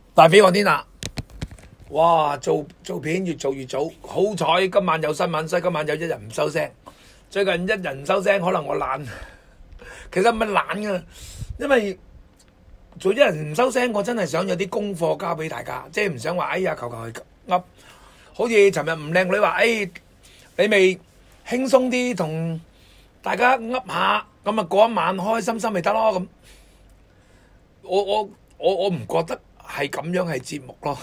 大飛航天下，哇！做片越做越早，好彩今晚有新聞，所以今晚有一日唔收聲。最近一日唔收聲，可能我懶，其實唔係懶噶，因為做一日唔收聲，我真係想有啲功課交俾大家，即係唔想話哎呀求求去噏。好似尋日吳靚女話，你咪輕鬆啲同大家噏下，咁啊過一晚開開心心咪得咯咁。我唔覺得係咁樣係節目咯。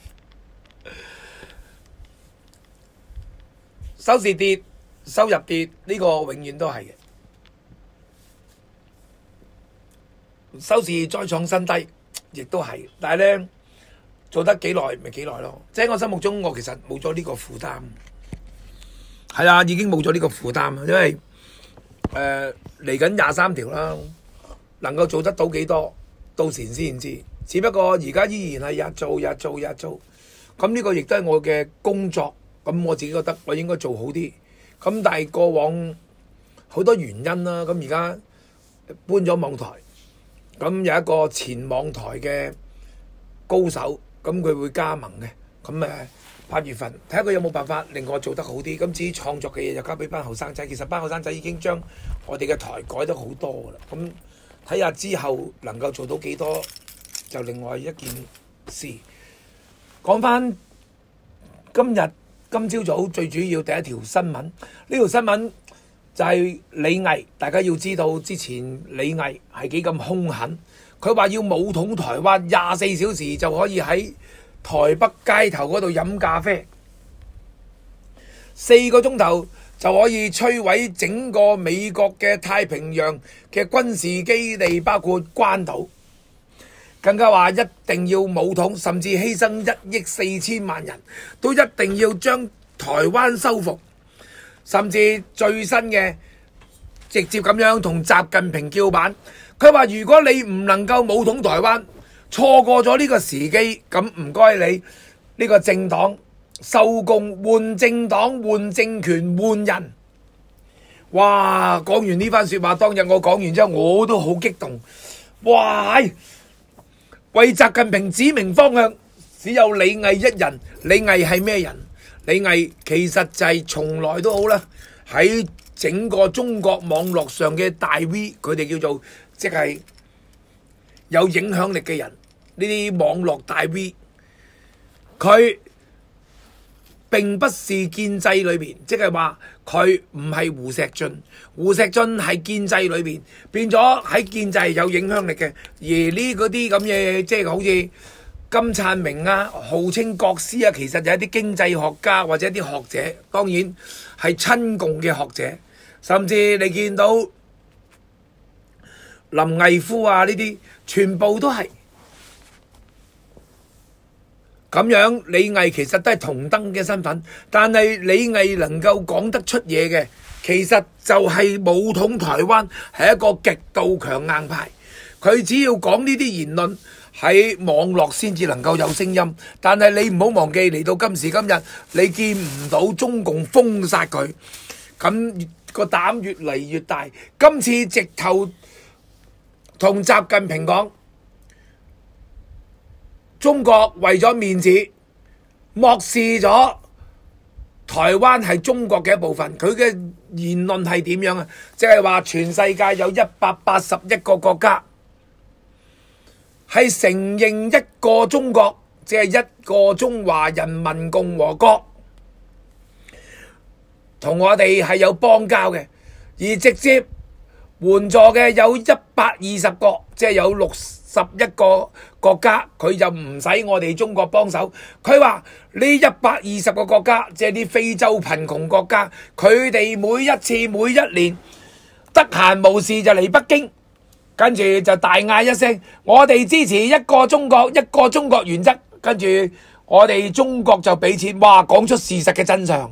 收視跌，收入跌，呢個永遠都係嘅。收視再創新低，亦都係。但係咧，做得幾耐咪幾耐咯。即係我心目中，我其實冇咗呢個負擔。係啊，已經冇咗呢個負擔，因為嚟緊23條啦，能夠做得到幾多，到時先知。只不過而家依然係日做，咁呢個亦都係我嘅工作。咁我自己覺得我應該做好啲。咁但係過往好多原因啦。咁而家搬咗網台，咁有一個前網台嘅高手，咁佢會加盟嘅。咁8月份睇下佢有冇辦法令我做得好啲。咁至於創作嘅嘢就交俾班後生仔。其實班後生仔已經將我哋嘅台改得好多噶啦。咁睇下之後能夠做到幾多，就另外一件事。講翻今朝早最主要第一條新聞，呢條新聞就係李毅。大家要知道之前李毅係幾咁兇狠，佢話要武統台灣24小時就可以喺台北街頭嗰度飲咖啡，4個鐘頭就可以摧毀整個美國嘅太平洋嘅軍事基地，包括關島。更加話一定要武統，甚至犧牲1億4千萬人，都一定要將台灣收復。甚至最新嘅直接咁樣同習近平叫板，佢話如果你唔能夠武統台灣，錯過咗呢個時機，咁唔該你呢個政黨收工，換政黨，換政權，換人。哇！講完呢番說話，當日我講完之後，我都好激動。哇！為習近平指明方向，只有李毅一人。李毅係咩人？李毅其實就係從來都好啦，喺整個中國網絡上嘅大 V， 佢哋叫做即係有影響力嘅人。呢啲網絡大 V， 佢並不是建制裏邊，即係話佢唔係胡錫進。胡錫進係建制裏邊，變咗喺建制有影響力嘅。而呢嗰啲咁嘅，即係好似金燦明啊，號稱國師啊，其實就係一啲經濟學家或者一啲學者，當然係親共嘅學者。甚至你見到林毅夫啊，呢啲全部都係咁樣。李毅其實都係同登嘅身份，但係李毅能夠講得出嘢嘅，其實就係武統台灣，係一個極度強硬派。佢只要講呢啲言論喺網絡先至能夠有聲音，但係你唔好忘記，嚟到今時今日，你見唔到中共封殺佢，咁個膽越嚟越大。今次直頭同習近平講，中國為咗面子漠視咗台灣係中國嘅一部分。佢嘅言論係點樣啊？即係話全世界有181個國家係承認一個中國，即係一個中華人民共和國，同我哋係有邦交嘅。而直接援助嘅有120個，即係有61個國家，佢就唔使我哋中國幫手。佢話呢120個國家，即係啲非洲貧窮國家，佢哋每一年得閒無事就嚟北京，跟住就大嗌一聲，我哋支持一個中國，一個中國原則。跟住我哋中國就俾錢，哇！講出事實嘅真相。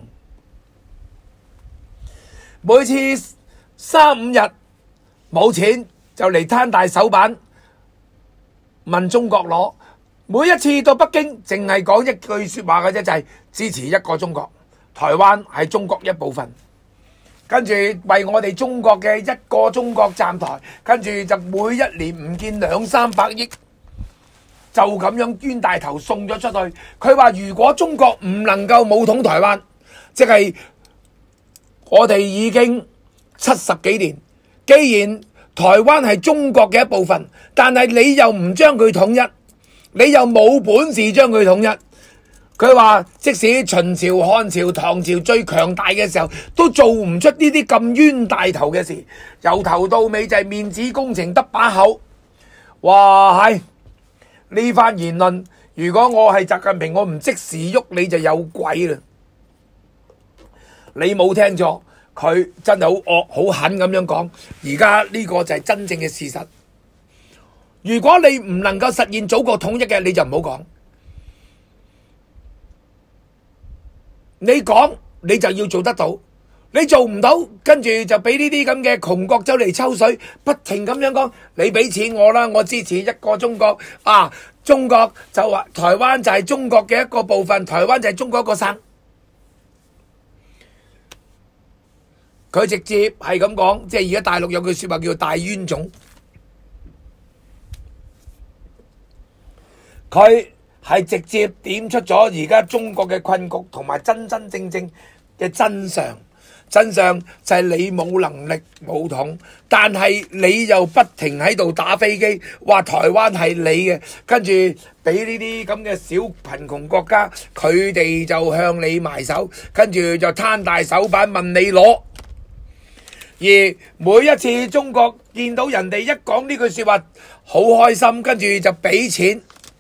每次3-5日冇錢就嚟攤大手板問中國攞，每一次到北京淨係講一句說話嘅啫，就係支持一個中國，台灣係中國一部分。跟住為我哋中國嘅一個中國站台，跟住就每一年唔見200-300億， 就咁樣冤大頭送咗出去。佢話如果中國唔能夠武統台灣，即係我哋已經70幾年，既然台灣係中國嘅一部分，但係你又唔將佢統一，你又冇本事將佢統一。佢話即使秦朝、漢朝、唐朝最強大嘅時候，都做唔出呢啲咁冤大頭嘅事，由頭到尾就係面子工程，得把口。哇，係呢番言論，如果我係習近平，我唔即時喐你就有鬼啦！你冇聽錯，佢真係好惡好狠咁樣講。而家呢個就係真正嘅事實。如果你唔能夠實現祖國統一嘅，你就唔好講。你講你就要做得到，你做唔到，跟住就俾呢啲咁嘅窮國走嚟抽水，不停咁樣講，你俾錢我啦，我支持一個中國啊！中國就話台灣就係中國嘅一個部分，台灣就係中國一個省。佢直接係咁講，即係而家大陸有句說話叫大冤種，佢係直接點出咗而家中國嘅困局同埋真真正正嘅真相。真相就係你冇能力武統，但係你又不停喺度打飛機，話台灣係你嘅，跟住俾呢啲咁嘅小貧窮國家，佢哋就向你埋手，跟住就攤大手板問你攞。而每一次中國見到人哋一講呢句說話，好開心，跟住就俾錢。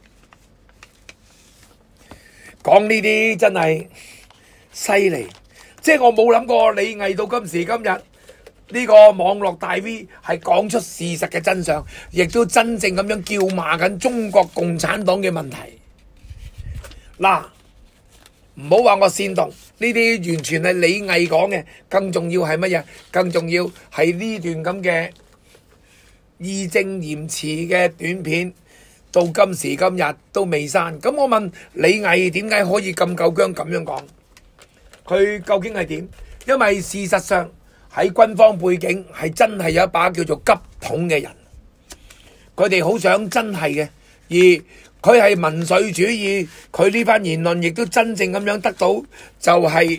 講呢啲真係犀利，即係我冇諗過李毅到今時今日呢個網絡大 V 係講出事實嘅真相，亦都真正咁樣叫罵緊中國共產黨嘅問題。嗱，唔好話我煽動，呢啲完全係李毅講嘅。更重要係乜嘢？更重要係呢段咁嘅義正言辭嘅短片，到今時今日都未刪。咁我問李毅點解可以咁夠薑咁樣講？佢究竟係點？因為事實上喺軍方背景係真係有一把叫做急統嘅人，佢哋好想真係嘅，而佢係民粹主義，佢呢番言論亦都真正咁樣得到就係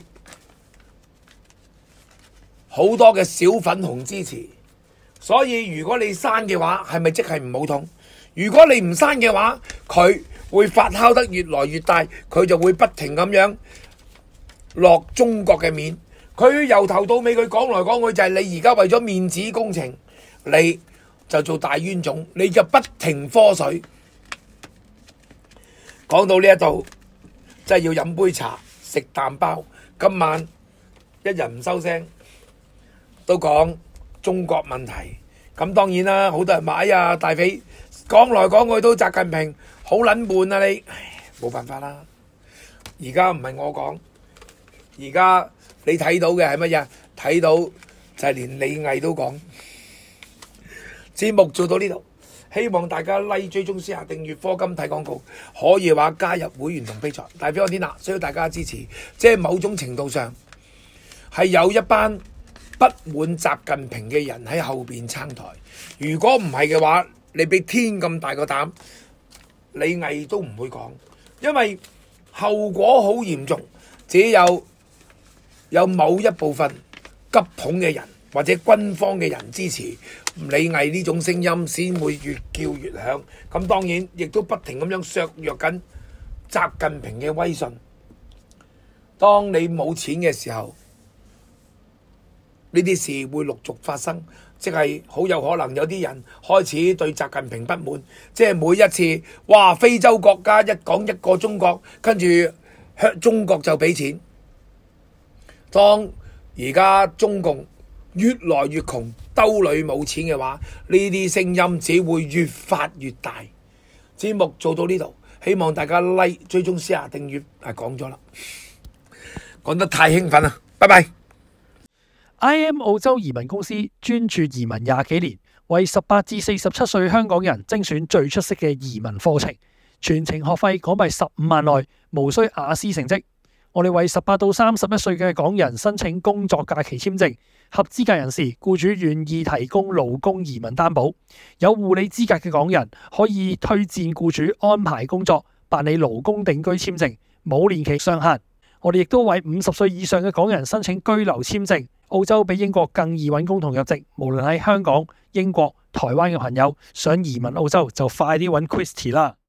好多嘅小粉紅支持。所以如果你刪嘅話，係咪即係唔好統？如果你唔刪嘅話，佢會發酵得越來越大，佢就會不停咁樣落中國嘅面。佢由頭到尾佢講來講去就係你而家為咗面子工程，你就做大冤種，你就不停科水。講到呢一度，真係要飲杯茶食啖包。今晚一人唔收聲，都講中國問題。咁當然啦，好多人話哎呀大肥講來講去都習近平好撚悶啊你，冇辦法啦。而家唔係我講，而家你睇到嘅係乜嘢？睇到就係連李毅都講。節目做到呢度，希望大家 like 追蹤私下訂閱課金睇廣告，可以話加入會員同比賽。大飛我天啊，需要大家支持，即係某種程度上係有一班不滿習近平嘅人喺後邊撐台。如果唔係嘅話，你俾天咁大個膽，李毅都唔會講，因為後果好嚴重。只有某一部分急統嘅人或者軍方嘅人支持李毅呢種聲音，先會越叫越響。咁當然亦都不停咁樣削弱緊習近平嘅威信。當你冇錢嘅時候，呢啲事會陸續發生，即係好有可能有啲人開始對習近平不滿，即係每一次哇非洲國家一講一個中國，跟住中國就俾錢。當而家中共越來越窮，兜裏冇錢嘅話，呢啲聲音只會越發越大。節目做到呢度，希望大家 like 追蹤私下訂閱。講咗啦，講得太興奮啦，拜拜。 IM 澳洲移民公司專注移民20幾年，為18至47歲香港人精選最出色嘅移民課程，全程學費港幣15萬內，無需雅思成績。 我哋為18到31歲嘅港人申請工作假期簽證，合資格人士僱主願意提供勞工移民擔保。有護理資格嘅港人可以推薦僱主安排工作，辦理勞工定居簽證，冇年期上限。我哋亦都為50歲以上嘅港人申請居留簽證。澳洲比英國更易揾工同入籍，無論喺香港、英國、台灣嘅朋友想移民澳洲，就快啲揾 Christy 啦。